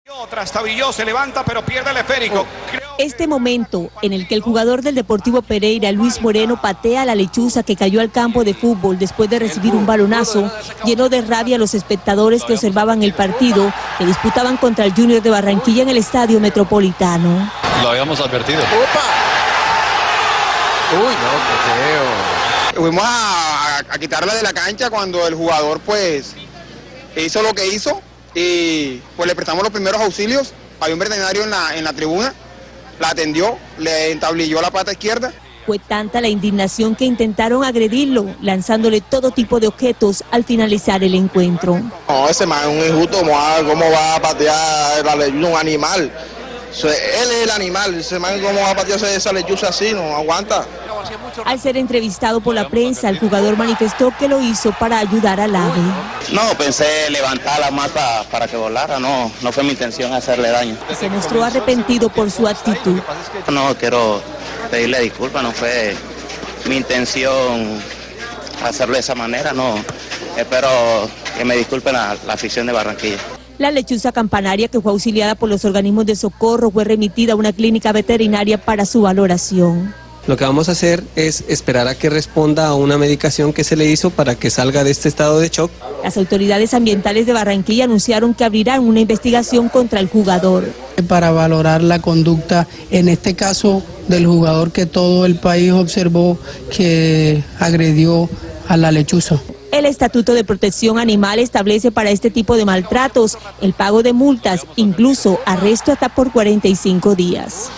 Trastabilló, se levanta pero pierde el esférico. Este momento en el que el jugador del Deportivo Pereira, Luis Moreno, patea a la lechuza que cayó al campo de fútbol después de recibir un balonazo, llenó de rabia a los espectadores que observaban el partido que disputaban contra el Junior de Barranquilla en el Estadio Metropolitano. Lo habíamos advertido. ¡Opa! Uy, no, qué feo. Fuimos a quitarla de la cancha cuando el jugador pues hizo lo que hizo y pues le prestamos los primeros auxilios. Había un veterinario en la tribuna, la atendió, le entablilló la pata izquierda. Fue tanta la indignación que intentaron agredirlo, lanzándole todo tipo de objetos al finalizar el encuentro. No, ese man es un injusto, ¿cómo va a patear la lechuza un animal? Él es el animal, ese man cómo va a patear esa lechuza así, no aguanta. Al ser entrevistado por la prensa, el jugador manifestó que lo hizo para ayudar al ave. No, pensé levantarla más para que volara, no fue mi intención hacerle daño. Se mostró arrepentido por su actitud. No, quiero pedirle disculpas, no fue mi intención hacerlo de esa manera, no. Espero que me disculpen la afición de Barranquilla. La lechuza campanaria, que fue auxiliada por los organismos de socorro, fue remitida a una clínica veterinaria para su valoración. Lo que vamos a hacer es esperar a que responda a una medicación que se le hizo para que salga de este estado de shock. Las autoridades ambientales de Barranquilla anunciaron que abrirán una investigación contra el jugador. Para valorar la conducta, en este caso del jugador que todo el país observó que agredió a la lechuza. El Estatuto de Protección Animal establece para este tipo de maltratos el pago de multas, incluso arresto hasta por 45 días.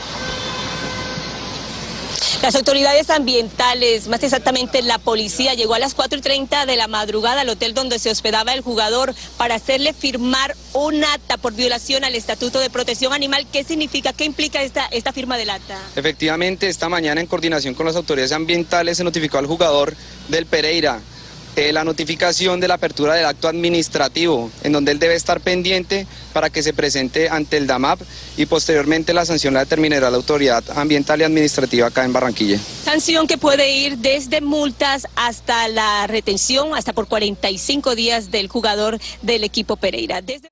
Las autoridades ambientales, más exactamente la policía, llegó a las 4:30 de la madrugada al hotel donde se hospedaba el jugador para hacerle firmar un acta por violación al Estatuto de Protección Animal. ¿Qué significa, qué implica esta firma del acta? Efectivamente, esta mañana en coordinación con las autoridades ambientales se notificó al jugador del Pereira la notificación de la apertura del acto administrativo, en donde él debe estar pendiente para que se presente ante el DAMAP y posteriormente la sanción la determinará la autoridad ambiental y administrativa acá en Barranquilla. Sanción que puede ir desde multas hasta la retención, hasta por 45 días del jugador del equipo Pereira.